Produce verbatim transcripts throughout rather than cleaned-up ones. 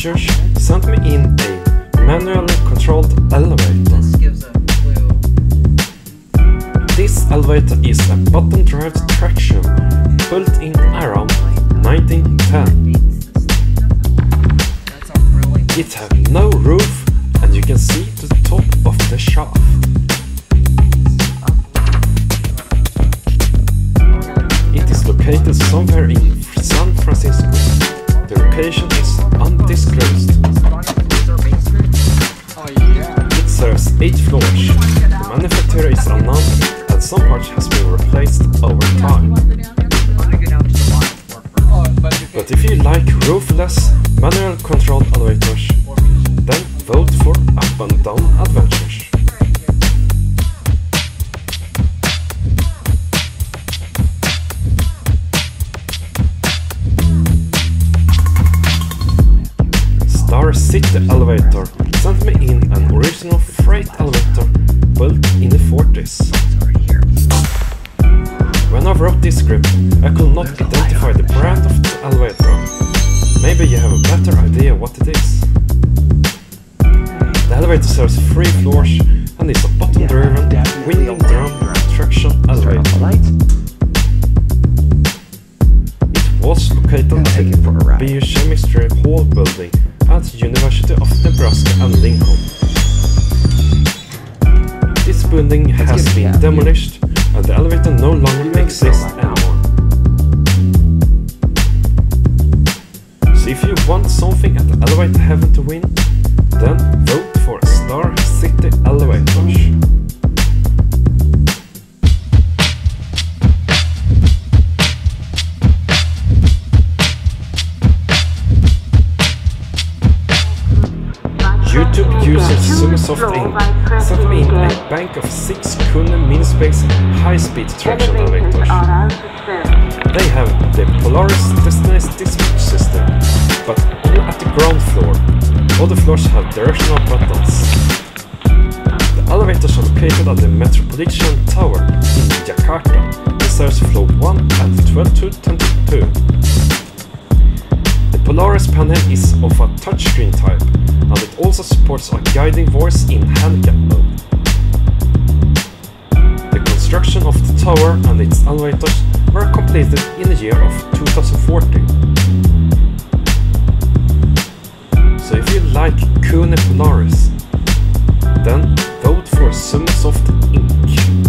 Adventures sent me in a manually controlled elevator. This gives a clue. This elevator is a bottom-drive traction built in around nineteen ten. That's a really It has no roof and you can see to the top of the shaft. It is located somewhere in San Francisco. The location is undisclosed. Oh yeah. It serves eight floors. The manufacturer is unknown and some parts has been replaced over time. I'm gonna go down to the bottom floor first. Oh, but if But if you like roofless, manual controlled elevators, then vote for Up and Down Adventures. Star City Elevator sent me in an original freight elevator built in the forties. When I wrote this script, I could not identify the brand of the elevator. Maybe you have a better idea what it is. The elevator serves three floors and is a bottom-driven, window-drum traction elevator. It was located at the Biochemistry Hall building at the University of Nebraska and Lincoln. This building has been demolished and the elevator no longer exists anymore. So if you want something at the elevator heaven to win, then vote for Star City Elevators. YouTube user Sumisoft Incorporated sent me in a bank of six Kune Minispace high-speed traction elevators. They have the Polaris Destiny's Dispatch system, but only at the ground floor. All the floors have directional buttons. The elevators are located at the Metropolitan Tower in Jakarta. It serves floor one and twelve to twenty-two. The Polaris panel is of a touchscreen type, and it also supports a guiding voice in handicap mode. The construction of the tower and its elevators were completed in the year of two thousand fourteen. So if you like Kune Polaris, then vote for Sumisoft Incorporated.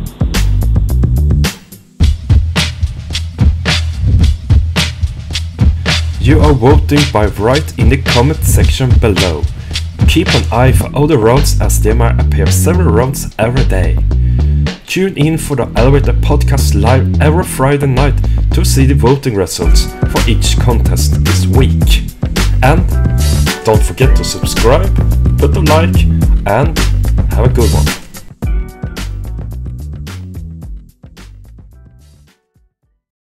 You are voting by right in the comment section below. Keep an eye for other roads as there might appear several roads every day. Tune in for the Elevator Podcast live every Friday night to see the voting results for each contest this week. And don't forget to subscribe, put a like, and have a good one.